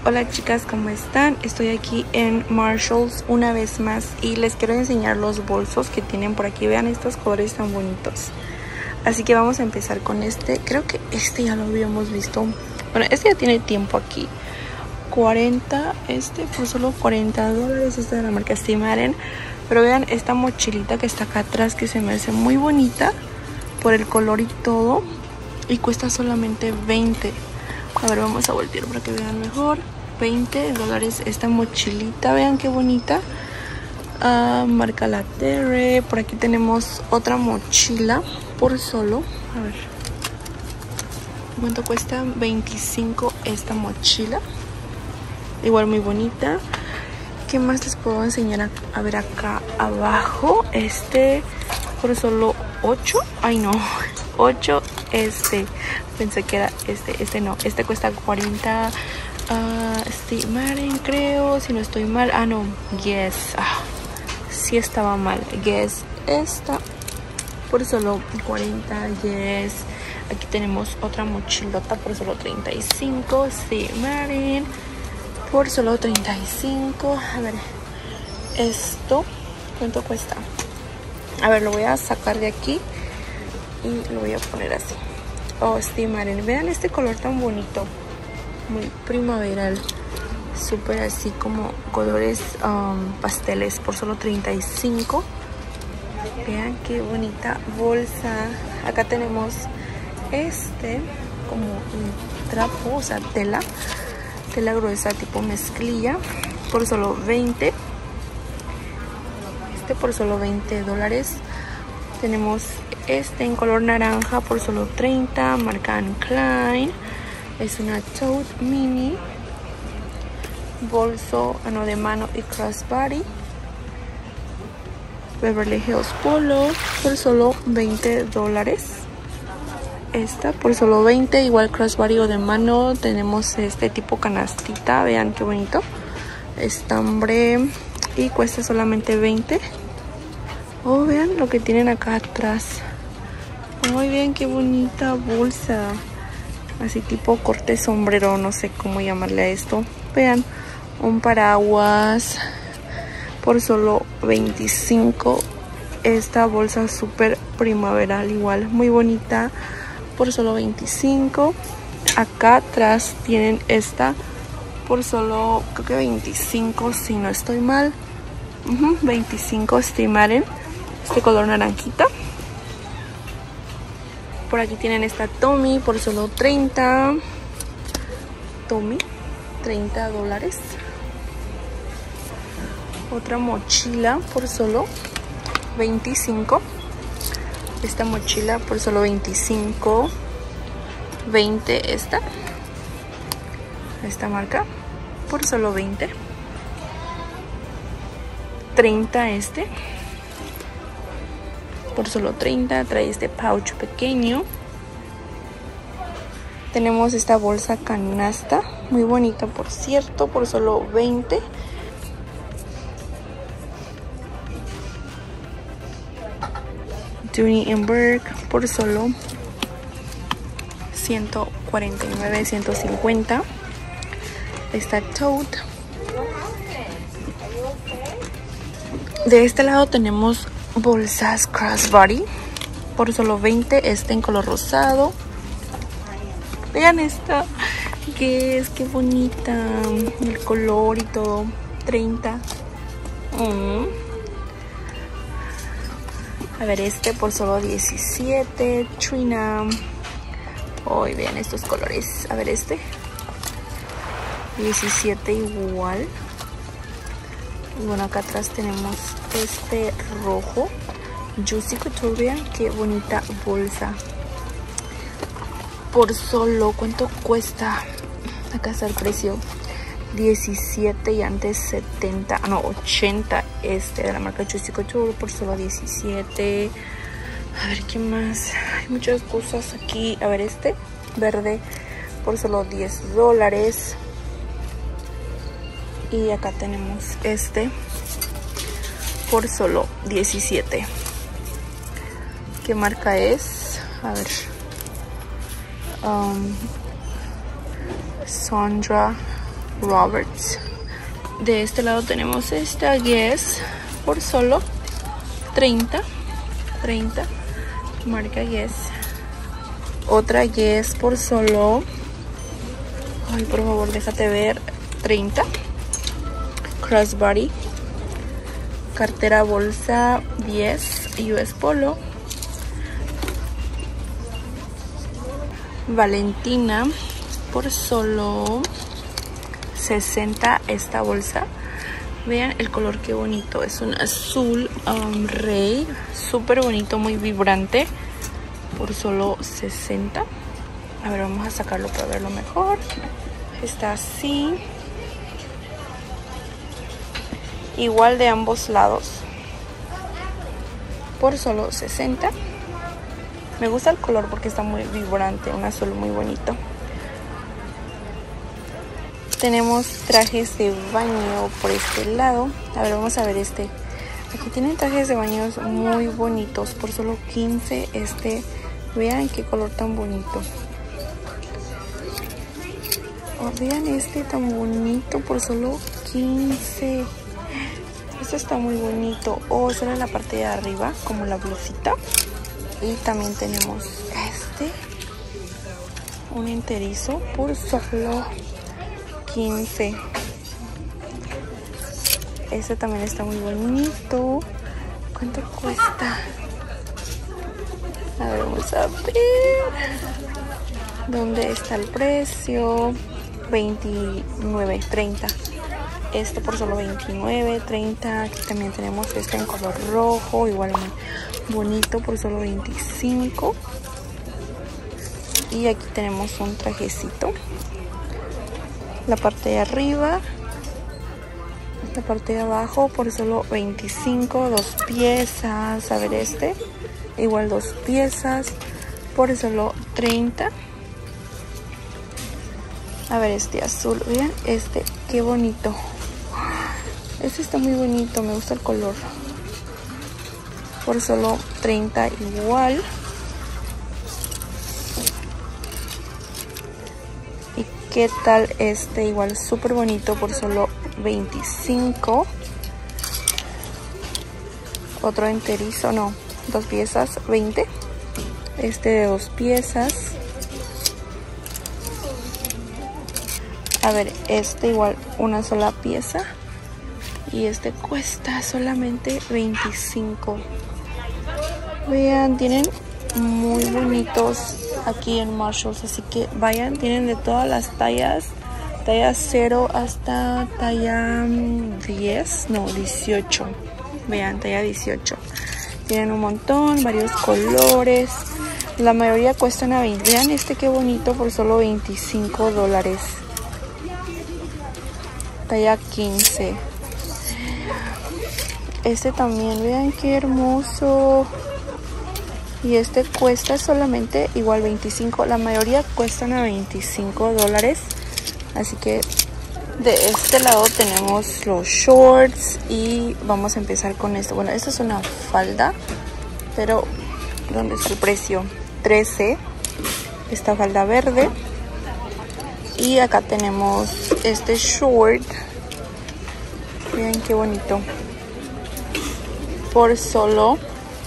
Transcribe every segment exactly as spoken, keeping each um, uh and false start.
Hola chicas, ¿cómo están? Estoy aquí en Marshalls una vez más y les quiero enseñar los bolsos que tienen por aquí. Vean estos colores tan bonitos. Así que vamos a empezar con este. Creo que este ya lo habíamos visto. Bueno, este ya tiene tiempo aquí. cuarenta, este por solo cuarenta dólares. Esta de la marca Steve Madden. Pero vean esta mochilita que está acá atrás, que se me hace muy bonita por el color y todo. Y cuesta solamente veinte. A ver, vamos a voltear para que vean mejor. veinte dólares esta mochilita. Vean qué bonita. Uh, marca La Terre. Por aquí tenemos otra mochila por solo. A ver. ¿Cuánto cuesta? veinticinco esta mochila. Igual muy bonita. ¿Qué más les puedo enseñar? A, a ver acá abajo. Este por solo ocho. Ay no. ocho este. Pensé que era este. Este no. Este cuesta cuarenta. Uh, Steve Madden creo. Si no estoy mal. Ah no. Yes. Ah, sí estaba mal. Yes. Esta. Por solo cuarenta. Yes. Aquí tenemos otra mochilota por solo treinta y cinco. Steve Madden. Por solo treinta y cinco. A ver. Esto. ¿Cuánto cuesta? A ver, lo voy a sacar de aquí. Y lo voy a poner así. Oh, Steve Madden. Vean este color tan bonito. Muy primaveral. Súper así como colores um, pasteles. Por solo treinta y cinco. Vean qué bonita bolsa. Acá tenemos este. Como un trapo. O sea, tela. Tela gruesa tipo mezclilla. Por solo veinte. Este por solo veinte dólares. Tenemos este en color naranja por solo treinta, marca Anne Klein. Es una tote mini. Bolso ano de mano y crossbody. Beverly Hills Polo por solo veinte dólares. Esta por solo veinte, igual crossbody o de mano. Tenemos este tipo canastita, vean qué bonito. Estambre y cuesta solamente veinte. Oh, vean lo que tienen acá atrás. Muy bien, qué bonita bolsa. Así tipo corte sombrero, no sé cómo llamarle a esto. Vean, un paraguas por solo veinticinco. Esta bolsa súper primaveral, igual, muy bonita, por solo veinticinco. Acá atrás tienen esta por solo, creo que veinticinco, si no estoy mal. Uh-huh, veinticinco Steve Madden. Este color naranjita. Por aquí tienen esta Tommy por solo treinta. Tommy, treinta dólares. Otra mochila por solo veinticinco. Esta mochila por solo veinticinco. veinte esta. Esta marca por solo veinte. treinta este. Por solo treinta. Trae este pouch pequeño. Tenemos esta bolsa canasta. Muy bonita, por cierto. Por solo veinte. Dooney and Bourke. Por solo ciento cuarenta y nueve, ciento cincuenta. Esta tote. De este lado tenemos bolsas crossbody por solo veinte. Este en color rosado. Vean esta, que es, qué bonita. El color y todo. treinta. Mm. A ver, este por solo diecisiete. Trina. Hoy vean estos colores. A ver, este diecisiete igual. Y bueno, acá atrás tenemos este rojo. Juicy Couture, vean qué bonita bolsa. Por solo, ¿cuánto cuesta? Acá está el precio. diecisiete y antes setenta, no, ochenta. Este de la marca Juicy Couture por solo diecisiete. A ver, ¿qué más? Hay muchas cosas aquí. A ver, este verde por solo diez dólares. Y acá tenemos este por solo diecisiete. ¿Qué marca es? A ver. Um, Sandra Roberts. De este lado tenemos esta Guess por solo treinta. Marca Guess. Otra Guess por solo, ay, por favor, déjate ver, treinta. Crossbody. Cartera bolsa diez. U S Polo. Valentina por solo sesenta esta bolsa. Vean el color, qué bonito. Es un azul um, rey. Súper bonito, muy vibrante. Por solo sesenta. A ver, vamos a sacarlo para verlo mejor. Está así. Igual de ambos lados. Por solo sesenta. Me gusta el color porque está muy vibrante. Un azul muy bonito. Tenemos trajes de baño por este lado. A ver, vamos a ver este. Aquí tienen trajes de baño muy bonitos por solo quince. Este, vean qué color tan bonito. Oh, vean este tan bonito por solo quince. Este está muy bonito. Oh, solo en la parte de arriba, como la blusita. Y también tenemos este, un enterizo por solo quince. Este también está muy bonito. ¿Cuánto cuesta? A ver, vamos a ver dónde está el precio. veintinueve, treinta. Este por solo veintinueve, treinta. Aquí también tenemos este en color rojo, igual muy bonito, por solo veinticinco. Y aquí tenemos un trajecito. La parte de arriba, la parte de abajo por solo veinticinco, dos piezas. A ver, este igual dos piezas por solo treinta. A ver, este azul, vean este, qué bonito. Este está muy bonito, me gusta el color. Por solo treinta igual. ¿Y qué tal este? Igual súper bonito por solo veinticinco. Otro enterizo, no, dos piezas, veinte. Este de dos piezas. A ver, este igual una sola pieza. Y este cuesta solamente veinticinco. Vean, tienen muy bonitos aquí en Marshalls. Así que vayan, tienen de todas las tallas. Talla cero hasta talla diez, no, dieciocho. Vean, talla dieciocho. Tienen un montón, varios colores. La mayoría cuestan a veinte. Vean este qué bonito por solo veinticinco dólares. Talla quince. Este también, vean qué hermoso. Y este cuesta solamente igual veinticinco. La mayoría cuestan a veinticinco dólares. Así que de este lado tenemos los shorts. Y vamos a empezar con esto. Bueno, esta es una falda. Pero, ¿dónde está el precio? trece. Esta falda verde. Y acá tenemos este short. Miren qué bonito. Por solo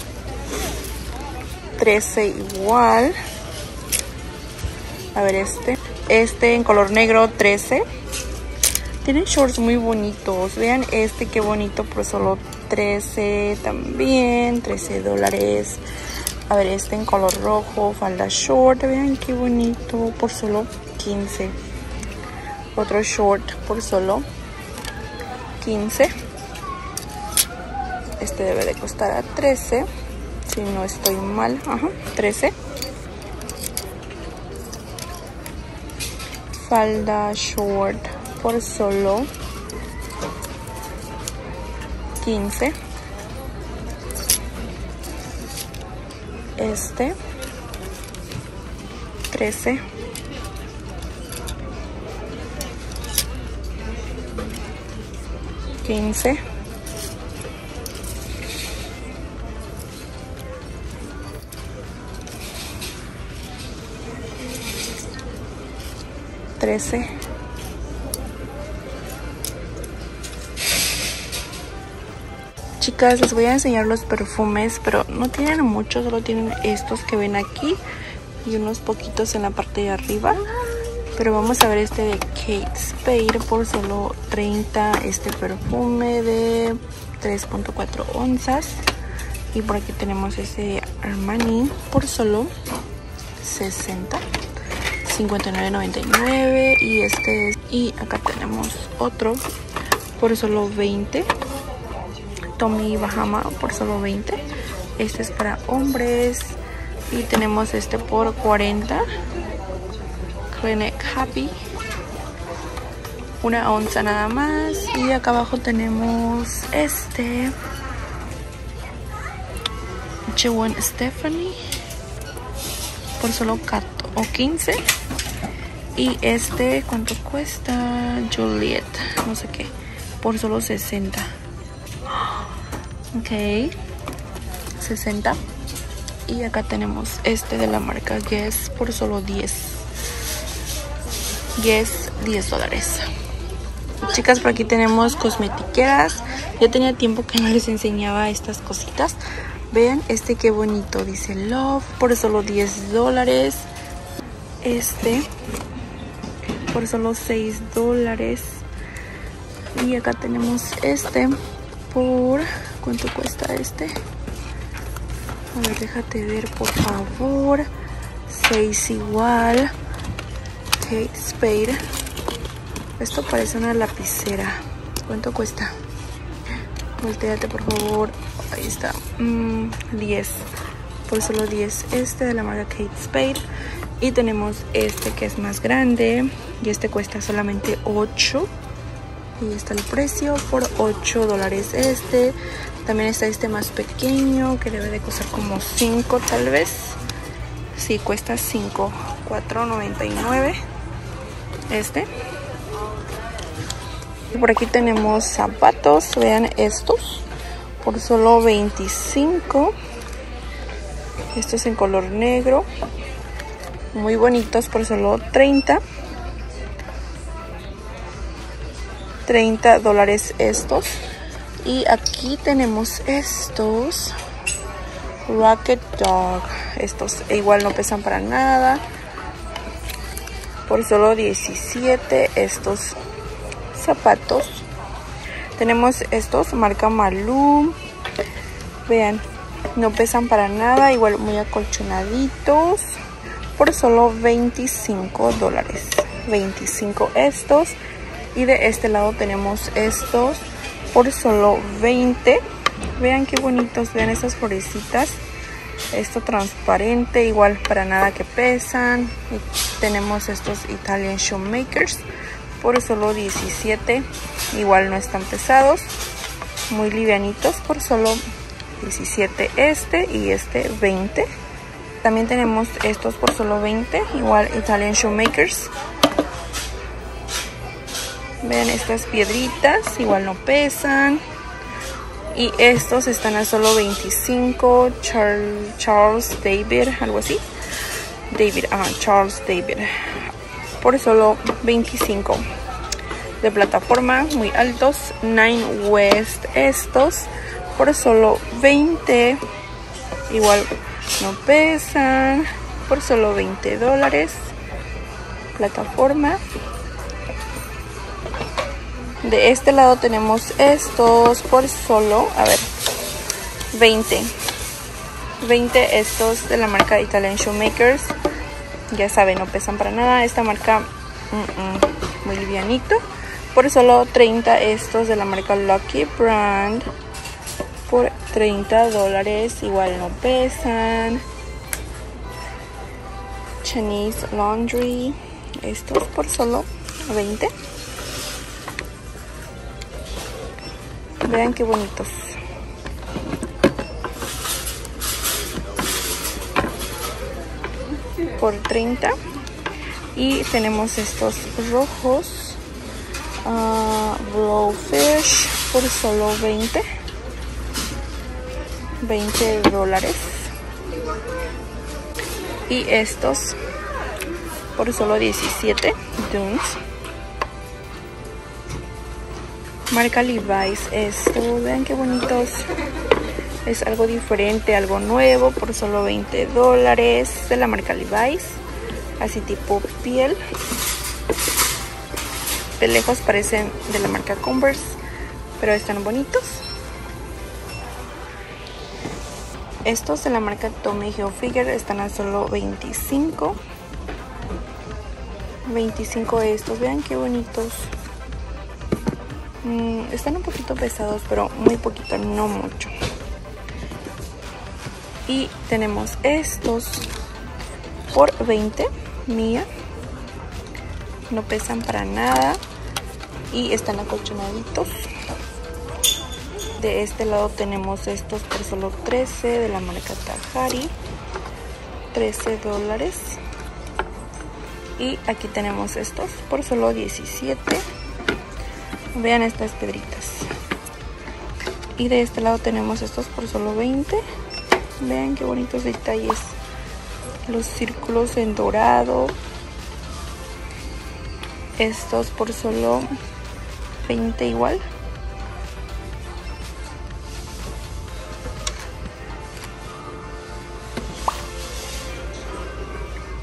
trece igual. A ver este. Este en color negro, trece. Tienen shorts muy bonitos. Vean este qué bonito por solo trece también. trece dólares. A ver este en color rojo, falda short. Vean qué bonito por solo quince. Otro short por solo quince. Este debe de costar a trece. Si no estoy mal. Ajá, trece. Falda short por solo quince. Este trece. quince. trece. Chicas, les voy a enseñar los perfumes, pero no tienen muchos, solo tienen estos que ven aquí y unos poquitos en la parte de arriba. Pero vamos a ver este de Kate Spade por solo treinta, este perfume de tres punto cuatro onzas. Y por aquí tenemos este de Armani por solo sesenta, cincuenta y nueve noventa y nueve. Y este es, y acá tenemos otro por solo veinte, Tommy Bahama por solo veinte. Este es para hombres. Y tenemos este por cuarenta, Clinic Happy, una onza nada más. Y acá abajo tenemos este Gwen Stephanie por solo quince. Y este, ¿cuánto cuesta? Juliet, no sé qué, por solo sesenta. Ok, sesenta. Y acá tenemos este de la marca Guess por solo diez. Guess, diez dólares. Chicas, por aquí tenemos cosmetiqueras. Ya tenía tiempo que no les enseñaba estas cositas. Vean este qué bonito, dice Love por solo diez dólares. Este por solo seis dólares. Y acá tenemos este por... ¿cuánto cuesta este? A ver, déjate ver, por favor. seis igual. Kate Spade. Esto parece una lapicera. ¿Cuánto cuesta? Voltéate, por favor. Ahí está. Mm, diez. Por solo diez. Este de la marca Kate Spade. Y tenemos este que es más grande. Y este cuesta solamente ocho. Y está el precio por ocho dólares. Este. También está este más pequeño, que debe de costar como cinco tal vez. Sí, cuesta cinco. cuatro noventa y nueve. Este. Por aquí tenemos zapatos. Vean estos. Por solo veinticinco. Estos en color negro. Muy bonitos por solo treinta. treinta dólares estos. Y aquí tenemos estos Rocket Dog. Estos igual no pesan para nada. Por solo diecisiete estos zapatos. Tenemos estos marca Malú. Vean, no pesan para nada. Igual muy acolchonaditos. Por solo veinticinco dólares. veinticinco estos. Y de este lado tenemos estos por solo veinte. Vean qué bonitos, vean estas florecitas. Esto transparente, igual para nada que pesan. Y tenemos estos Italian Shoemakers por solo diecisiete. Igual no están pesados, muy livianitos, por solo diecisiete este y este veinte. También tenemos estos por solo veinte, igual Italian Shoemakers. Vean estas piedritas, igual no pesan. Y estos están a solo veinticinco. Charles, Charles David, algo así. David, ah, Charles David. Por solo veinticinco. De plataforma, muy altos. Nine West estos. Por solo veinte. Igual no pesan. Por solo veinte dólares. Plataforma. De este lado tenemos estos por solo, a ver, veinte. veinte estos de la marca Italian Shoemakers. Ya saben, no pesan para nada. Esta marca, mm -mm, muy livianito. Por solo treinta estos de la marca Lucky Brand. Por treinta dólares. Igual no pesan. Chinese Laundry. Estos por solo veinte. Vean qué bonitos. Por treinta. Y tenemos estos rojos. Uh, Blowfish por solo veinte. veinte dólares. Y estos por solo diecisiete. Dunes. Marca Levi's. Esto, vean qué bonitos. Es algo diferente, algo nuevo, por solo veinte dólares. De la marca Levi's. Así tipo piel. De lejos parecen de la marca Converse, pero están bonitos. Estos de la marca Tommy Hilfiger están a solo veinticinco. veinticinco estos, vean qué bonitos. Mm, están un poquito pesados, pero muy poquito, no mucho. Y tenemos estos por veinte, mía. No pesan para nada y están acolchonaditos. De este lado tenemos estos por solo trece, de la marca Tahari, trece dólares. Y aquí tenemos estos por solo diecisiete. Vean estas pedritas. Y de este lado tenemos estos por solo veinte. Vean qué bonitos detalles. Los círculos en dorado. Estos por solo veinte igual.